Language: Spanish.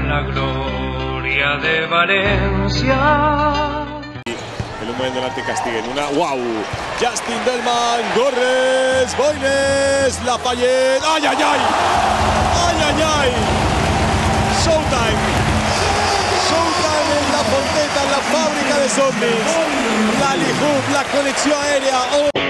la gloria de Valencia. El humo del delante castiguen una. ¡Wow! Justin Delman, Gorres, Boines, Lafayette. ¡Ay, ay, ay! ¡Ay, ay, ay! Showtime. Showtime en la Fonteta, en la fábrica de zombies. La Lihoop, la conexión aérea. Oh.